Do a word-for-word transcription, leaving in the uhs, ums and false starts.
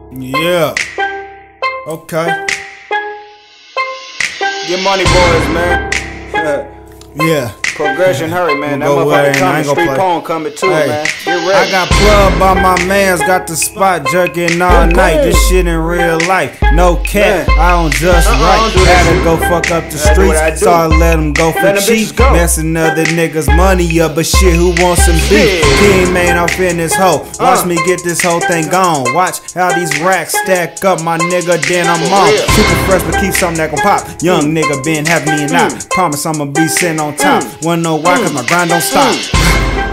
Yeah. Okay. Get money, boys, man. Yeah. Progression, hurry, man. That Go motherfucker away, coming. Street play. Pone coming too, Hey, man. Get ready. I got plugged by my mans, got the spot jerking all Good night. boy. This shit in real life, no cap. Man. I don't just Uh-uh, right. don't do that Had to shit. go fuck up the I do what I streets, do. so I let them go for Let them cheap. bitches go. Messing other niggas' money up, but shit, who wants some beef? Shit. King man off in this hoe. Watch Uh. me get this whole thing gone. Watch how these racks stack up, my nigga. Then I'm For on. real. Super fresh, but keep something that gon' pop. Young nigga been having me and I. Mm. Promise I'ma be sitting on top. Mm. Wanna know why? Cause my grind don't stop.